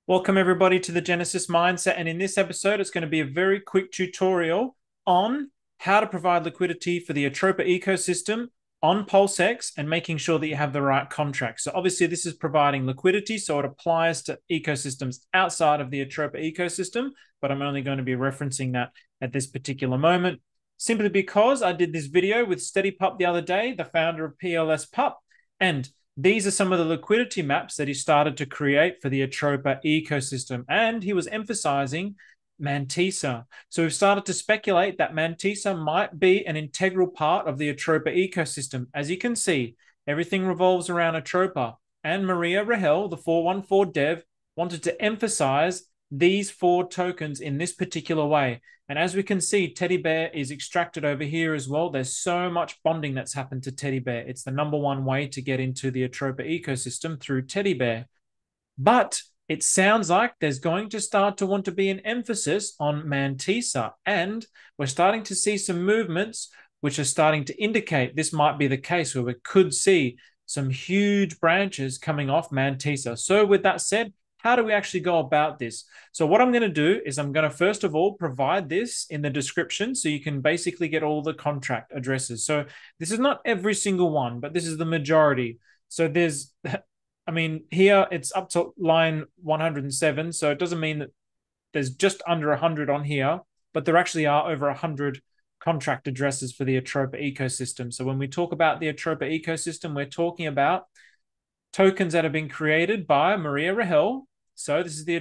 Welcome everybody to the Genesis Mindset, and in this episode it's going to be a very quick tutorial on how to provide liquidity for the Atropa ecosystem on PulseX and making sure that you have the right contract. So obviously this is providing liquidity, so it applies to ecosystems outside of the Atropa ecosystem, but I'm only going to be referencing that at this particular moment, simply because I did this video with Steadypup the other day, the founder of PLSPup, and these are some of the liquidity maps that he started to create for the Atropa ecosystem. And he was emphasizing Mantisa. So we've started to speculate that Mantisa might be an integral part of the Atropa ecosystem. As you can see, everything revolves around Atropa. And Maria Rahel, the 414 dev, wanted to emphasize these four tokens in this particular way. And as we can see, Teddy Bear is extracted over here as well. There's so much bonding that's happened to Teddy Bear. It's the number one way to get into the Atropa ecosystem through Teddy Bear. But it sounds like there's going to start to want to be an emphasis on Mantisa. And we're starting to see some movements which are starting to indicate this might be the case, where we could see some huge branches coming off Mantisa. So with that said, how do we actually go about this? So what I'm going to do is I'm going to first of all provide this in the description so you can basically get all the contract addresses. So this is not every single one, but this is the majority. So there's, I mean, here it's up to line 107. So it doesn't mean that there's just under 100 on here, but there actually are over 100 contract addresses for the Atropa ecosystem. So when we talk about the Atropa ecosystem, we're talking about tokens that have been created by Maria Rahel. So this is the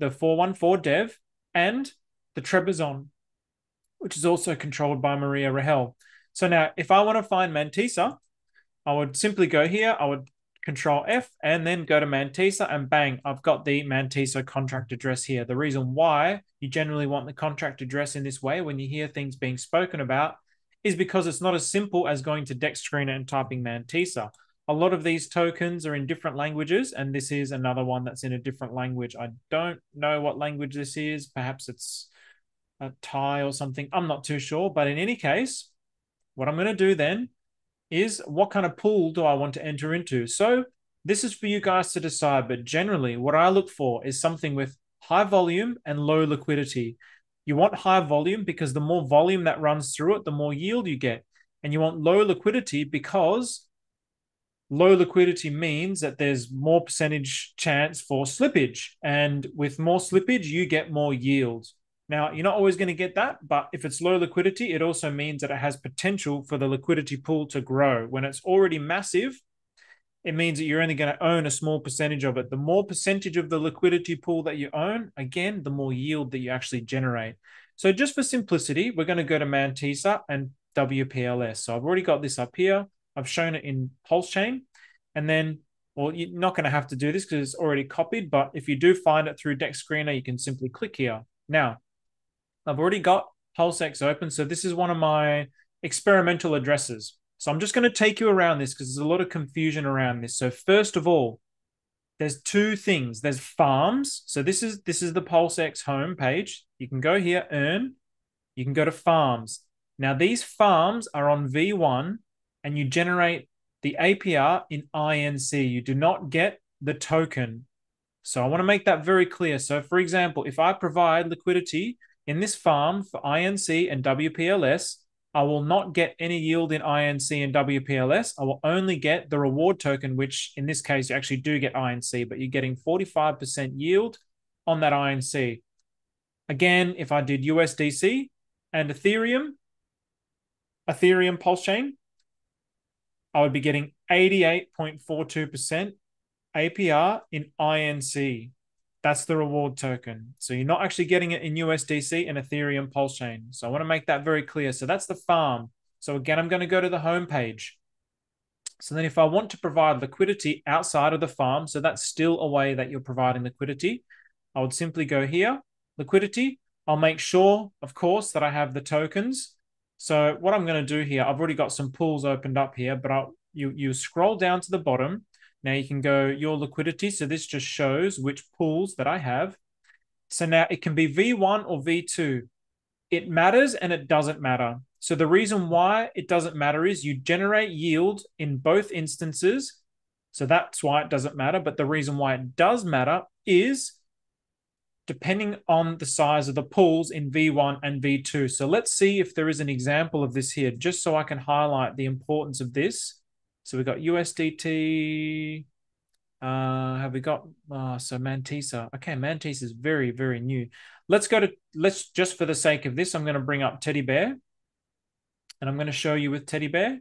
414 dev and the Trebizon, which is also controlled by Maria Rahel. So now if I want to find Mantisa, I would simply go here, I would Control F and then go to Mantisa, and bang, I've got the Mantisa contract address here. The reason why you generally want the contract address in this way when you hear things being spoken about is because it's not as simple as going to Dex Screener and typing Mantisa. A lot of these tokens are in different languages, and this is another one that's in a different language. I don't know what language this is. Perhaps it's a Thai or something. I'm not too sure. But in any case, what I'm going to do then is what kind of pool do I want to enter into? So this is for you guys to decide. But generally, what I look for is something with high volume and low liquidity. You want high volume because the more volume that runs through it, the more yield you get. And you want low liquidity because low liquidity means that there's more percentage chance for slippage. And with more slippage, you get more yield. Now, you're not always going to get that, but if it's low liquidity, it also means that it has potential for the liquidity pool to grow. When it's already massive, it means that you're only going to own a small percentage of it. The more percentage of the liquidity pool that you own, again, the more yield that you actually generate. So just for simplicity, we're going to go to Mantisa and WPLS. So I've already got this up here. I've shown it in Pulsechain. And then, well, you're not going to have to do this because it's already copied. But if you do find it through Dex Screener, you can simply click here. Now, I've already got PulseX open. So this is one of my experimental addresses. So I'm just going to take you around this because there's a lot of confusion around this. So first of all, there's two things. There's farms. So this is the PulseX homepage. You can go here, earn. You can go to farms. Now these farms are on V1 and you generate the APR in INC. You do not get the token. So I want to make that very clear. So for example, if I provide liquidity in this farm for INC and WPLS, I will not get any yield in INC and WPLS. I will only get the reward token, which in this case, you actually do get INC, but you're getting 45% yield on that INC. Again, if I did USDC and Ethereum Pulsechain, I would be getting 88.42% APR in INC. That's the reward token. So you're not actually getting it in USDC and Ethereum Pulsechain. So I want to make that very clear. So that's the farm. So again, I'm going to go to the home page. So then if I want to provide liquidity outside of the farm, so that's still a way that you're providing liquidity, I would simply go here, liquidity. I'll make sure, of course, that I have the tokens. So what I'm going to do here, I've already got some pools opened up here, but you scroll down to the bottom. Now you can go your liquidity. So this just shows which pools that I have. So now it can be V1 or V2. It matters and it doesn't matter. So the reason why it doesn't matter is you generate yield in both instances. So that's why it doesn't matter. But the reason why it does matter is depending on the size of the pools in V1 and V2. So let's see if there is an example of this here, just so I can highlight the importance of this. So we've got USDT. Have we got, so Mantisa. Okay, Mantisa is very, very new. Let's just for the sake of this, I'm going to bring up Teddy Bear. And I'm going to show you with Teddy Bear.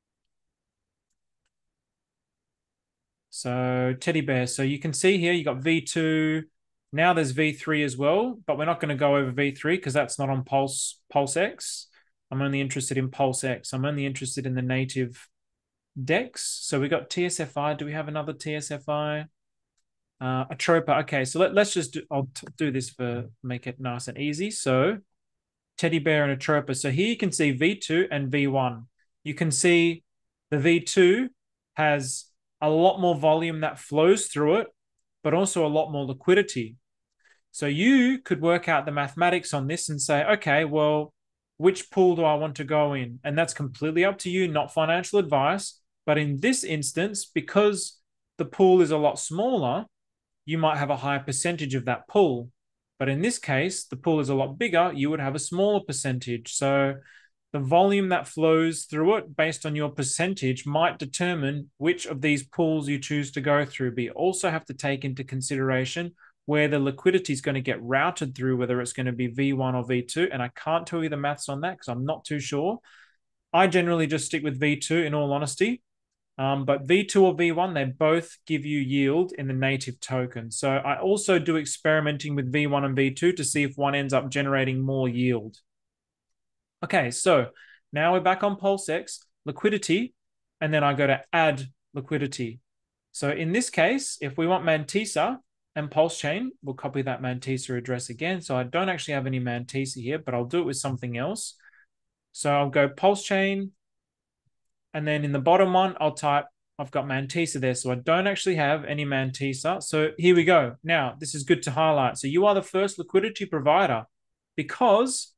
So Teddy Bear. So you can see here, you got V2. Now there's V3 as well, but we're not going to go over V3 because that's not on PulseX. I'm only interested in PulseX. I'm only interested in the native DEX. So we got TSFI. Do we have another TSFI? Atropa. Okay, so let's just do, I'll do this for make it nice and easy. So Teddy Bear and Atropa. So here you can see V2 and V1. You can see the V2 has a lot more volume that flows through it, but also a lot more liquidity. So you could work out the mathematics on this and say, okay, well, which pool do I want to go in? And that's completely up to you, not financial advice. But in this instance, because the pool is a lot smaller, you might have a higher percentage of that pool. But in this case, the pool is a lot bigger, you would have a smaller percentage. So the volume that flows through it based on your percentage might determine which of these pools you choose to go through. But you also have to take into consideration where the liquidity is going to get routed through, whether it's going to be V1 or V2. And I can't tell you the maths on that because I'm not too sure. I generally just stick with V2 in all honesty. But V2 or V1, they both give you yield in the native token. So I also do experimenting with V1 and V2 to see if one ends up generating more yield. Okay, so now we're back on PulseX, liquidity, and then I go to add liquidity. So in this case, if we want Mantisa and Pulsechain, we'll copy that Mantisa address again. So I don't actually have any Mantisa here, but I'll do it with something else. So I'll go Pulsechain, and then in the bottom one, I'll type, I've got Mantisa there. So I don't actually have any Mantisa. So here we go. Now, this is good to highlight. So you are the first liquidity provider because,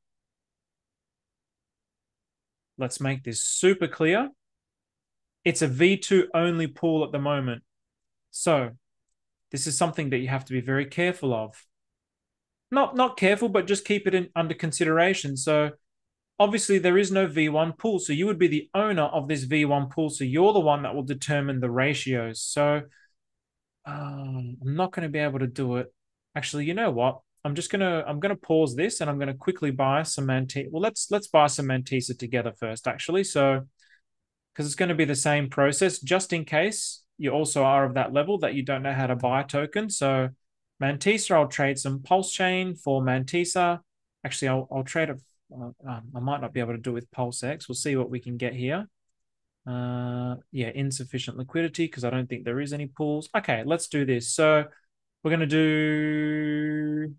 let's make this super clear, it's a V2 only pool at the moment. So this is something that you have to be very careful of. Not careful, but just keep it under consideration. So obviously, there is no V1 pool. So you would be the owner of this V1 pool. So you're the one that will determine the ratios. So I'm not going to be able to do it. Actually, you know what? I'm going to pause this and I'm going to quickly buy some Mantisa. Well, let's buy some Mantisa together first, actually. So, because it's going to be the same process, just in case you also are of that level that you don't know how to buy a token. So Mantisa, I'll trade some Pulsechain for Mantisa. Actually, I'll trade it. I might not be able to do it with PulseX. We'll see what we can get here. Yeah, insufficient liquidity because I don't think there is any pools. Okay, let's do this. So we're going to do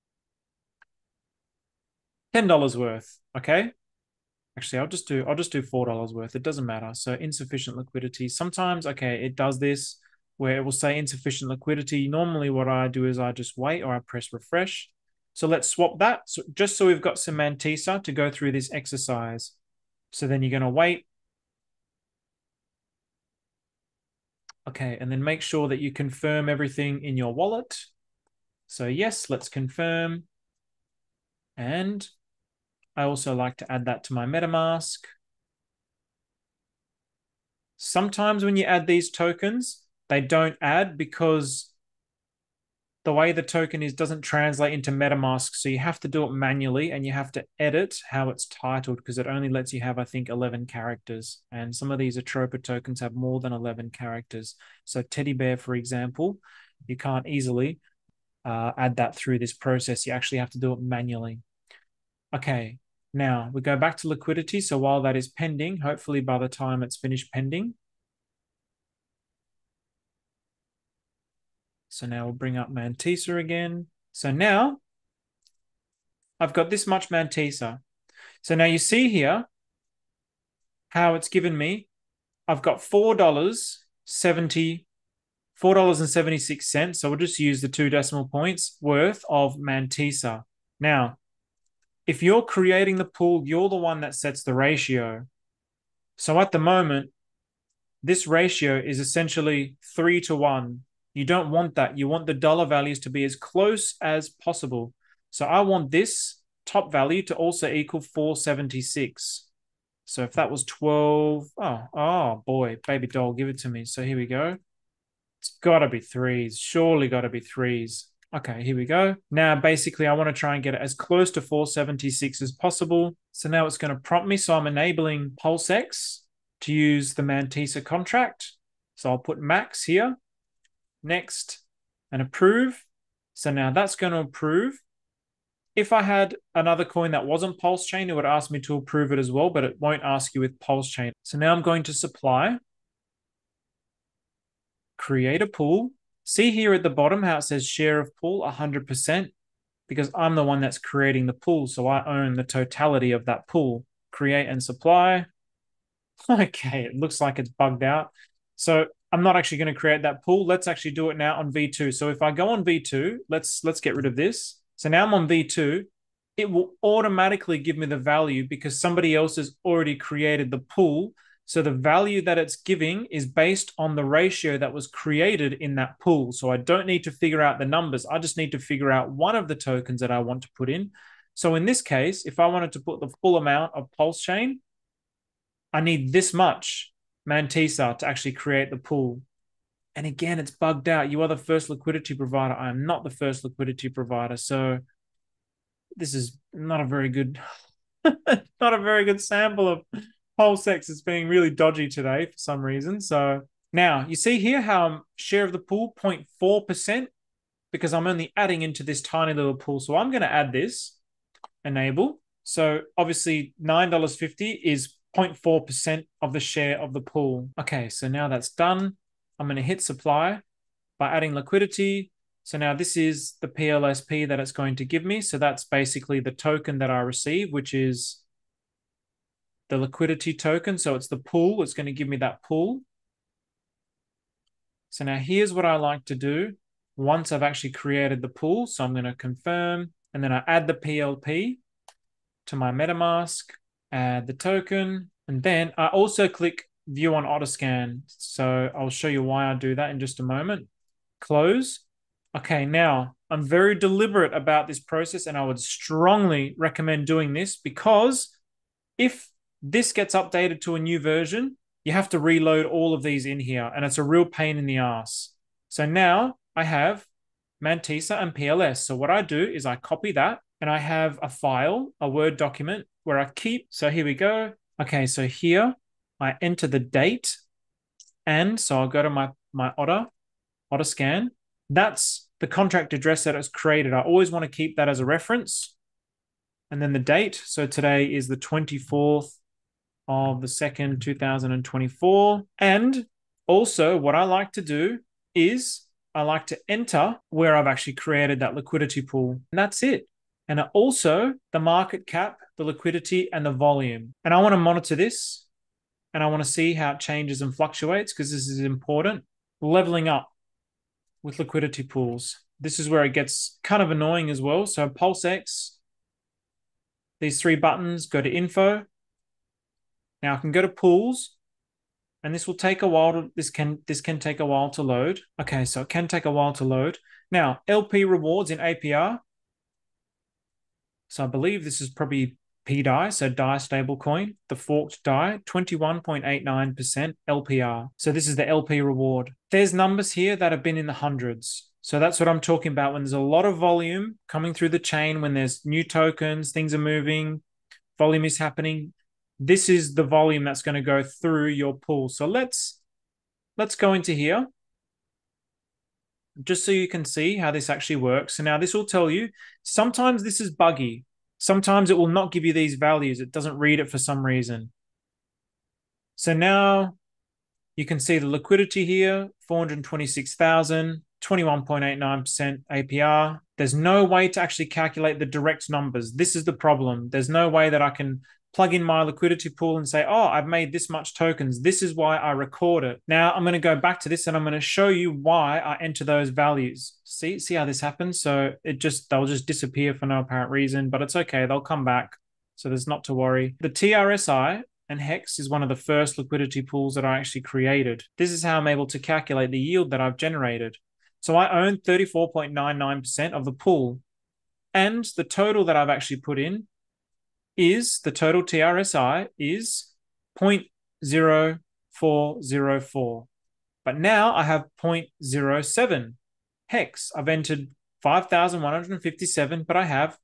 $10 worth. Okay. Actually, I'll just do $4 worth. It doesn't matter. So insufficient liquidity. Sometimes, okay, it does this where it will say insufficient liquidity. Normally, what I do is I just wait or I press refresh. So let's swap that. So just so we've got some Mantisa to go through this exercise. So then you're going to wait. Okay, and then make sure that you confirm everything in your wallet. So yes, let's confirm. And I also like to add that to my MetaMask. Sometimes when you add these tokens, they don't add because the way the token is doesn't translate into MetaMask. So you have to do it manually and you have to edit how it's titled because it only lets you have, I think, 11 characters. And some of these Atropa tokens have more than 11 characters. So Teddy Bear, for example, you can't easily add that through this process. You actually have to do it manually. Okay, now we go back to liquidity. So while that is pending, hopefully by the time it's finished pending, so now we'll bring up Mantisa again. So now I've got this much Mantisa. So now you see here how it's given me. I've got $4.76. So we'll just use the 2 decimal points worth of Mantisa. Now, if you're creating the pool, you're the one that sets the ratio. So at the moment, this ratio is essentially 3 to 1. You don't want that. You want the dollar values to be as close as possible. So I want this top value to also equal 476. So if that was 12, oh boy, baby doll, give it to me. So here we go. It's got to be threes. Surely got to be threes. Okay, here we go. Now, basically, I want to try and get it as close to 476 as possible. So now it's going to prompt me. So I'm enabling PulseX to use the Mantisa contract. So I'll put max here, next, and approve. So now that's going to approve. If I had another coin that wasn't Pulsechain, it would ask me to approve it as well, but it won't ask you with Pulsechain. So now I'm going to supply, create a pool. See here at the bottom how it says share of pool 100%, because I'm the one that's creating the pool. So I own the totality of that pool. Create and supply. Okay, it looks like it's bugged out. So I'm not actually going to create that pool. Let's actually do it now on V2. So if I go on V2, let's get rid of this. So now I'm on V2. It will automatically give me the value because somebody else has already created the pool. So the value that it's giving is based on the ratio that was created in that pool. So I don't need to figure out the numbers. I just need to figure out one of the tokens that I want to put in. So in this case, if I wanted to put the full amount of Pulsechain, I need this much Mantisa to actually create the pool. And again, it's bugged out. You are the first liquidity provider. I am not the first liquidity provider. So this is not a very good, not a very good sample of PulseX. It's being really dodgy today for some reason. So now you see here how I'm share of the pool 0.4% because I'm only adding into this tiny little pool. So I'm going to add this, enable. So obviously $9.50 is 0.4% of the share of the pool. Okay, so now that's done. I'm going to hit supply by adding liquidity. So now this is the PLSP that it's going to give me. So that's basically the token that I receive, which is the liquidity token. So it's the pool. It's going to give me that pool. So now here's what I like to do once I've actually created the pool. So I'm going to confirm, and then I add the PLP to my MetaMask, add the token, and then I also click view on Autoscan. So I'll show you why I do that in just a moment. Close. Okay, now I'm very deliberate about this process, and I would strongly recommend doing this because if this gets updated to a new version, you have to reload all of these in here, and it's a real pain in the ass. So now I have Mantisa and PLS. So what I do is I copy that, and I have a file, a Word document where I keep. So here we go. Okay, so here I enter the date, and so I'll go to my Autoscan. That's the contract address that it's created. I always want to keep that as a reference. And then the date. So today is the 24th of the 2nd, 2024. And also what I like to do is I like to enter where I've actually created that liquidity pool. And that's it. And also the market cap, the liquidity, and the volume. And I want to monitor this. And I want to see how it changes and fluctuates because this is important. Leveling up with liquidity pools. This is where it gets kind of annoying as well. So PulseX, these three buttons, go to info. Now I can go to pools, and this will take a while to, this can take a while to load. Okay, so it can take a while to load. Now, LP rewards in APR. So I believe this is probably PDAI, so DAI stablecoin, the forked DAI, 21.89% LPR. So this is the LP reward. There's numbers here that have been in the hundreds. So that's what I'm talking about when there's a lot of volume coming through the chain, when there's new tokens, things are moving, volume is happening. This is the volume that's going to go through your pool. So let's go into here just so you can see how this actually works. So now this will tell you, sometimes this is buggy. Sometimes it will not give you these values. It doesn't read it for some reason. So now you can see the liquidity here, 426,000, 21.89% APR. There's no way to actually calculate the direct numbers. This is the problem. There's no way that I can plug in my liquidity pool and say, oh, I've made this much tokens. This is why I record it. Now I'm going to go back to this and I'm going to show you why I enter those values. See how this happens? So they'll just disappear for no apparent reason, but it's okay. They'll come back. So there's not to worry. The TRSI and Hex is one of the first liquidity pools that I actually created. This is how I'm able to calculate the yield that I've generated. So I own 34.99% of the pool. And the total that I've actually put in is the total TRSI is 0.0404. But now I have 0.07 hex. I've entered 5,157, but I have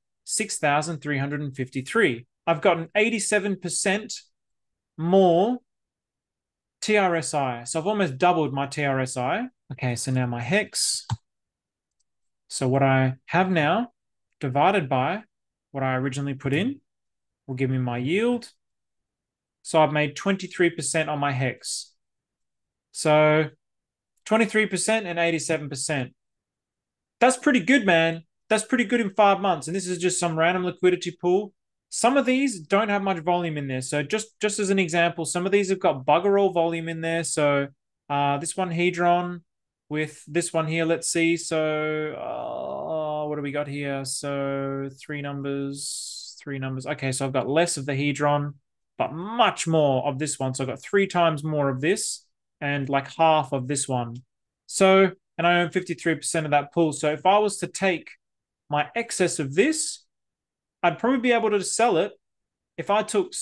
6,353. I've gotten 87% more TRSI. So I've almost doubled my TRSI. Okay, so now my hex. So what I have now divided by what I originally put in will give me my yield. So I've made 23% on my hex. So 23% and 87%. That's pretty good, man. That's pretty good in 5 months. And this is just some random liquidity pool. Some of these don't have much volume in there. So just as an example, some of these have got bugger all volume in there. So this one, Hedron, with this one here, let's see. So what do we got here? So three numbers. Okay, so I've got less of the Hedron, but much more of this one. So I've got 3 times more of this and like half of this one. So, and I own 53% of that pool. So if I was to take my excess of this, I'd probably be able to sell it if I took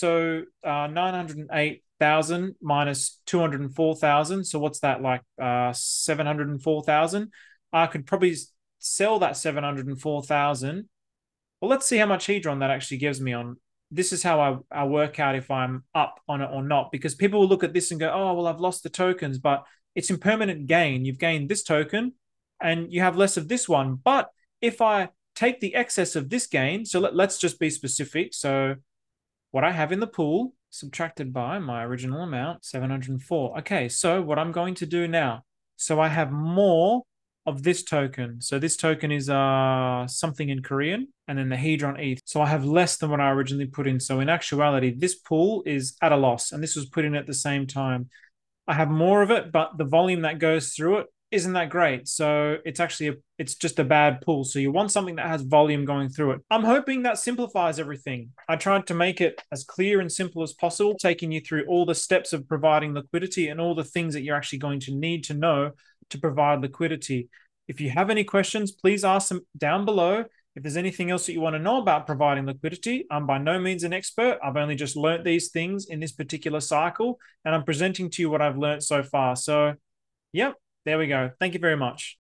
908,000 minus 204,000. So what's that, like 704,000? I could probably sell that 704,000. Well, let's see how much Hedron that actually gives me on. This is how I work out if I'm up on it or not, because people will look at this and go, oh, well, I've lost the tokens, but it's impermanent gain. You've gained this token and you have less of this one. But if I take the excess of this gain, so let's just be specific. So what I have in the pool subtracted by my original amount, 704. Okay, so what I'm going to do now, so I have more of this token. So this token is something in Korean, and then the Hedron ETH. So I have less than what I originally put in. So in actuality, this pool is at a loss, and this was put in at the same time. I have more of it, but the volume that goes through it isn't that great. So it's actually it's just a bad pool. So you want something that has volume going through it. I'm hoping that simplifies everything. I tried to make it as clear and simple as possible, taking you through all the steps of providing liquidity and all the things that you're actually going to need to know to provide liquidity. If you have any questions, please ask them down below. If there's anything else that you want to know about providing liquidity, I'm by no means an expert. I've only just learned these things in this particular cycle, and I'm presenting to you what I've learned so far. So, yep, there we go. Thank you very much.